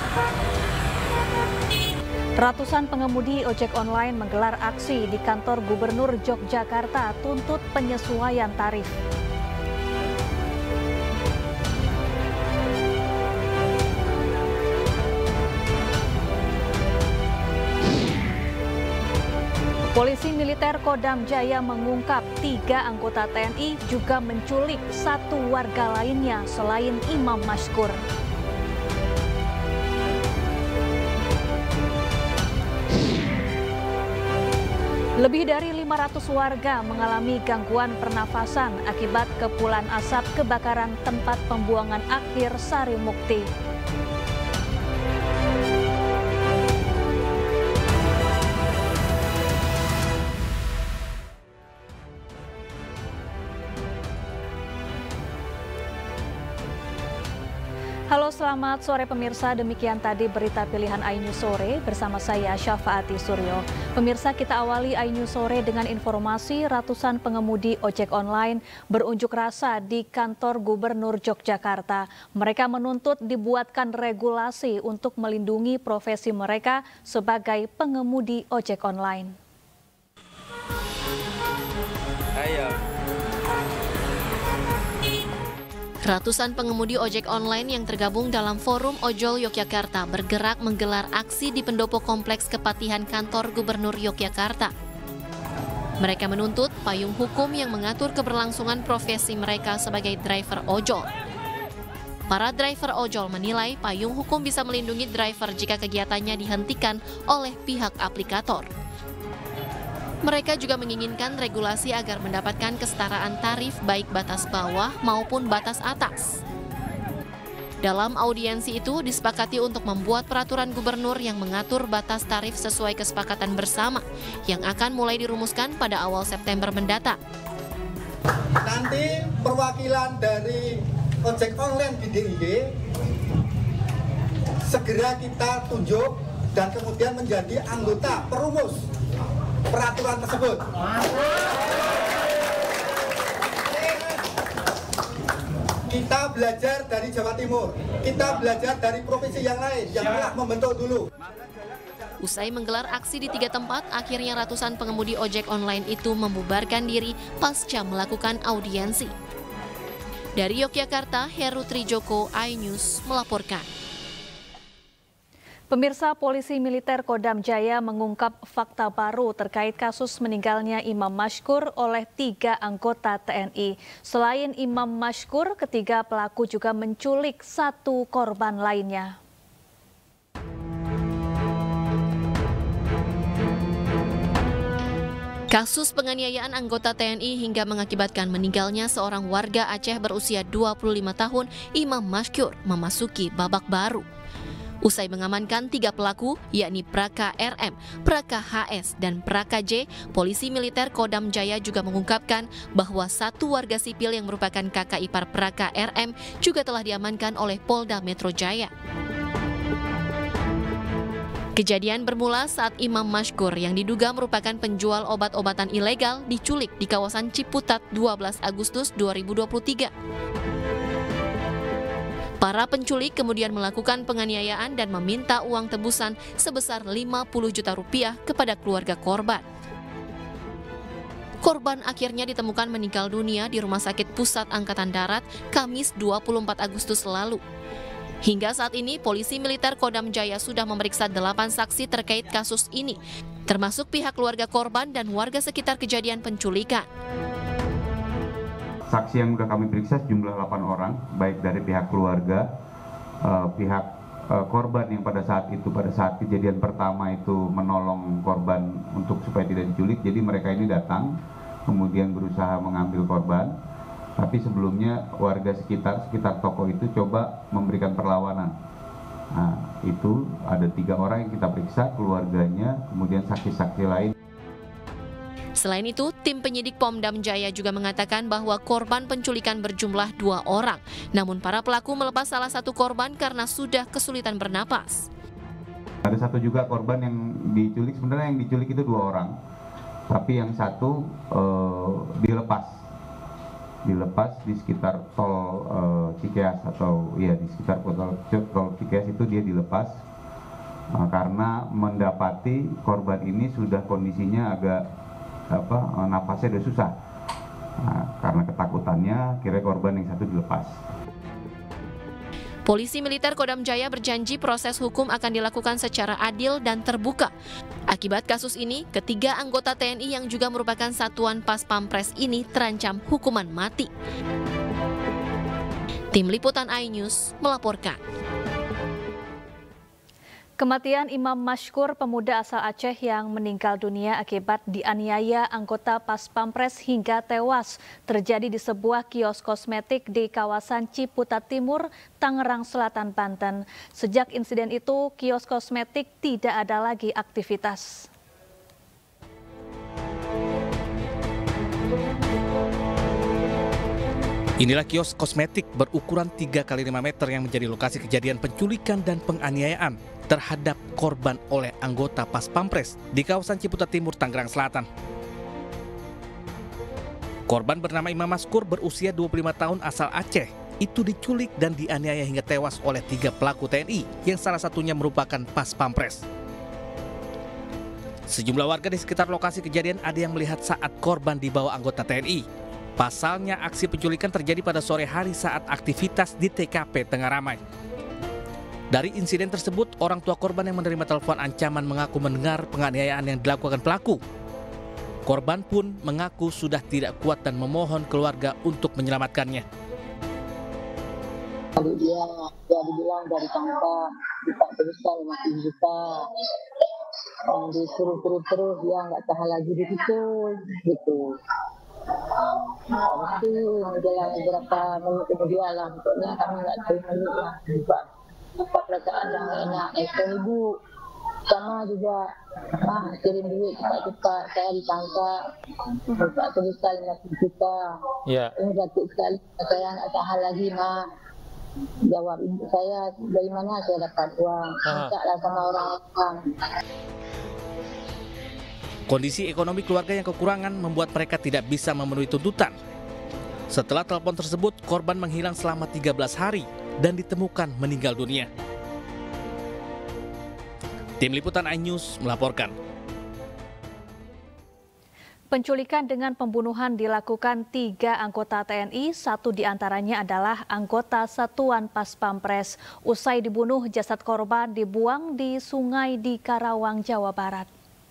Ratusan pengemudi ojek online menggelar aksi di kantor Gubernur Yogyakarta tuntut penyesuaian tarif. Polisi militer Kodam Jaya mengungkap 3 anggota TNI juga menculik 1 warga lainnya selain Imam Mashkur. Lebih dari 500 warga mengalami gangguan pernafasan akibat kepulan asap kebakaran tempat pembuangan akhir Sari Mukti. Halo, selamat sore pemirsa. Demikian tadi berita pilihan iNews Sore bersama saya Syafaati Suryo. Pemirsa, kita awali iNews Sore dengan informasi ratusan pengemudi ojek online berunjuk rasa di kantor Gubernur Yogyakarta. Mereka menuntut dibuatkan regulasi untuk melindungi profesi mereka sebagai pengemudi ojek online. Ayo. Ratusan pengemudi ojek online yang tergabung dalam Forum Ojol Yogyakarta bergerak menggelar aksi di pendopo kompleks kepatihan kantor Gubernur Yogyakarta. Mereka menuntut payung hukum yang mengatur keberlangsungan profesi mereka sebagai driver ojol. Para driver ojol menilai payung hukum bisa melindungi driver jika kegiatannya dihentikan oleh pihak aplikator. Mereka juga menginginkan regulasi agar mendapatkan kesetaraan tarif baik batas bawah maupun batas atas. Dalam audiensi itu disepakati untuk membuat peraturan gubernur yang mengatur batas tarif sesuai kesepakatan bersama yang akan mulai dirumuskan pada awal September mendatang. Nanti perwakilan dari ojek online di DIY segera kita tunjuk dan kemudian menjadi anggota perumus peraturan tersebut. Kita belajar dari Jawa Timur, kita belajar dari provinsi yang lain yang telah membentuk dulu. Usai menggelar aksi di 3 tempat, akhirnya ratusan pengemudi ojek online itu membubarkan diri pasca melakukan audiensi. Dari Yogyakarta, Heru Trijoko, iNews melaporkan. Pemirsa, polisi militer Kodam Jaya mengungkap fakta baru terkait kasus meninggalnya Imam Mashkur oleh 3 anggota TNI. Selain Imam Mashkur, ketiga pelaku juga menculik 1 korban lainnya. Kasus penganiayaan anggota TNI hingga mengakibatkan meninggalnya seorang warga Aceh berusia 25 tahun, Imam Mashkur, memasuki babak baru. Usai mengamankan 3 pelaku, yakni Praka RM, Praka HS, dan Praka J, polisi militer Kodam Jaya juga mengungkapkan bahwa 1 warga sipil yang merupakan kakak ipar Praka RM juga telah diamankan oleh Polda Metro Jaya. Kejadian bermula saat Imam Mashkur yang diduga merupakan penjual obat-obatan ilegal diculik di kawasan Ciputat 12 Agustus 2023. Para penculik kemudian melakukan penganiayaan dan meminta uang tebusan sebesar 50 juta rupiah kepada keluarga korban. Korban akhirnya ditemukan meninggal dunia di Rumah Sakit Pusat Angkatan Darat Kamis 24 Agustus lalu. Hingga saat ini, polisi militer Kodam Jaya sudah memeriksa 8 saksi terkait kasus ini, termasuk pihak keluarga korban dan warga sekitar kejadian penculikan. Saksi yang sudah kami periksa jumlah 8 orang, baik dari pihak keluarga, pihak korban yang pada saat kejadian pertama itu menolong korban untuk supaya tidak diculik. Jadi mereka ini datang, kemudian berusaha mengambil korban. Tapi sebelumnya warga sekitar toko itu coba memberikan perlawanan. Nah, itu ada 3 orang yang kita periksa, keluarganya, kemudian saksi-saksi lain. Selain itu, tim penyidik Pomdam Jaya juga mengatakan bahwa korban penculikan berjumlah 2 orang. Namun para pelaku melepas salah satu korban karena sudah kesulitan bernapas. Ada 1 juga korban yang diculik, sebenarnya yang diculik itu 2 orang. Tapi yang 1 dilepas. dilepas di sekitar tol Cikeas atau ya di sekitar tol Cikeas itu dia dilepas karena mendapati korban ini sudah kondisinya agak napasnya udah susah. Karena ketakutannya akhirnya korban yang satu dilepas. Polisi militer Kodam Jaya berjanji proses hukum akan dilakukan secara adil dan terbuka. Akibat kasus ini, ketiga anggota TNI yang juga merupakan satuan Pas Pampres ini terancam hukuman mati. Tim Liputan iNews melaporkan. Kematian Imam Mashkur, pemuda asal Aceh yang meninggal dunia akibat dianiaya anggota Pas Pampres hingga tewas, terjadi di sebuah kios kosmetik di kawasan Ciputat Timur, Tangerang Selatan, Banten. Sejak insiden itu, kios kosmetik tidak ada lagi aktivitas. Inilah kios kosmetik berukuran 3 x 5 meter yang menjadi lokasi kejadian penculikan dan penganiayaan terhadap korban oleh anggota Pas Pampres di kawasan Ciputat Timur, Tangerang Selatan. Korban bernama Imam Mashkur berusia 25 tahun asal Aceh itu diculik dan dianiaya hingga tewas oleh 3 pelaku TNI yang salah satunya merupakan Pas Pampres. Sejumlah warga di sekitar lokasi kejadian ada yang melihat saat korban dibawa anggota TNI. Pasalnya aksi penculikan terjadi pada sore hari saat aktivitas di TKP tengah ramai. Dari insiden tersebut, orang tua korban yang menerima telepon ancaman mengaku mendengar penganiayaan yang dilakukan pelaku. Korban pun mengaku sudah tidak kuat dan memohon keluarga untuk menyelamatkannya. Dia dibilang dari tangkap, ditangkap teruskan 50 juta. Disuruh terus dia nggak tahan lagi di situ, gitu. Habis itu menjelang beberapa menit kemudian lah, pokoknya kami nggak tahu menit lah, juga perasaan yang nggak enak. Ibu sama juga kirim duit cepat-cepat, saya ditangkap, minta teruskan 50 juta. Ini sakit sekali, saya nggak tahan lagi mak. Jawab ibu saya, dari mana saya dapat uang? Minta lah sama orang-orang. Kondisi ekonomi keluarga yang kekurangan membuat mereka tidak bisa memenuhi tuntutan. Setelah telepon tersebut, korban menghilang selama 13 hari dan ditemukan meninggal dunia. Tim Liputan iNews melaporkan. Penculikan dengan pembunuhan dilakukan 3 anggota TNI, 1 diantaranya adalah anggota Satuan Pas Pampres. Usai dibunuh, jasad korban dibuang di sungai di Karawang, Jawa Barat.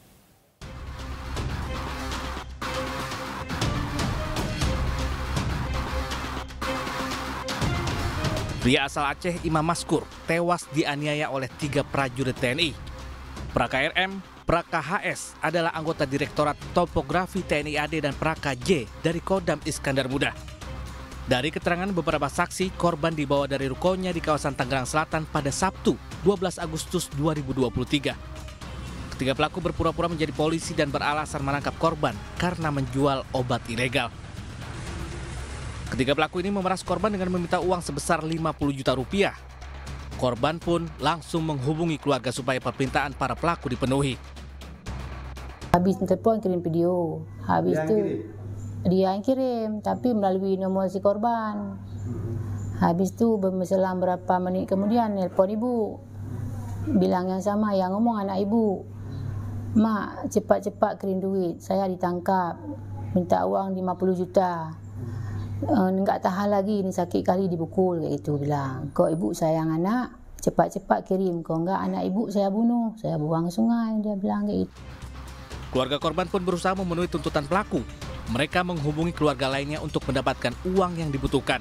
Pria asal Aceh, Imam Mashkur, tewas dianiaya oleh 3 prajurit TNI. Praka RM, Praka HS adalah anggota Direktorat Topografi TNI AD dan Praka J dari Kodam Iskandar Muda. Dari keterangan beberapa saksi, korban dibawa dari rukonya di kawasan Tangerang Selatan pada Sabtu, 12 Agustus 2023. Ketiga pelaku berpura-pura menjadi polisi dan beralasan menangkap korban karena menjual obat ilegal. Ketiga pelaku ini memeras korban dengan meminta uang sebesar 50 juta rupiah. Korban pun langsung menghubungi keluarga supaya permintaan para pelaku dipenuhi. Habis telepon kirim video, habis itu dia yang kirim, tapi melalui nomor si korban. Habis itu berselang berapa menit kemudian nelpon ibu, bilang yang sama, yang ngomong anak ibu. Mak, cepat-cepat kirim duit, saya ditangkap, minta uang 50 juta. Enggak tahan lagi, ini sakit kali dipukul, kayak gitu bilang. Kok ibu sayang anak, cepat-cepat kirim, kok enggak anak ibu saya bunuh, saya buang sungai, dia bilang kayak gitu. Keluarga korban pun berusaha memenuhi tuntutan pelaku. Mereka menghubungi keluarga lainnya untuk mendapatkan uang yang dibutuhkan.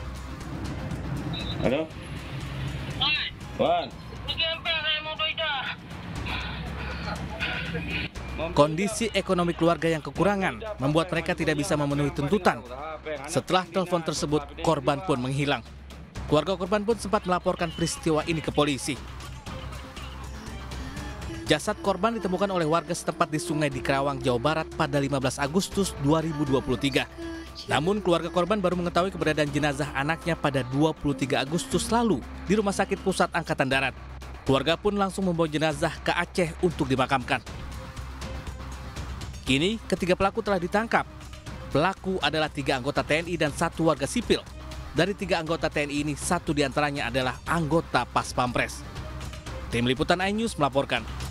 Halo? Wan. Kondisi ekonomi keluarga yang kekurangan membuat mereka tidak bisa memenuhi tuntutan. Setelah telepon tersebut, korban pun menghilang. Keluarga korban pun sempat melaporkan peristiwa ini ke polisi. Jasad korban ditemukan oleh warga setempat di sungai di Karawang, Jawa Barat pada 15 Agustus 2023. Namun keluarga korban baru mengetahui keberadaan jenazah anaknya pada 23 Agustus lalu di Rumah Sakit Pusat Angkatan Darat. Keluarga pun langsung membawa jenazah ke Aceh untuk dimakamkan. Kini ketiga pelaku telah ditangkap. Pelaku adalah 3 anggota TNI dan 1 warga sipil. Dari 3 anggota TNI ini, 1 diantaranya adalah anggota Pas Pampres. Tim Liputan iNews melaporkan.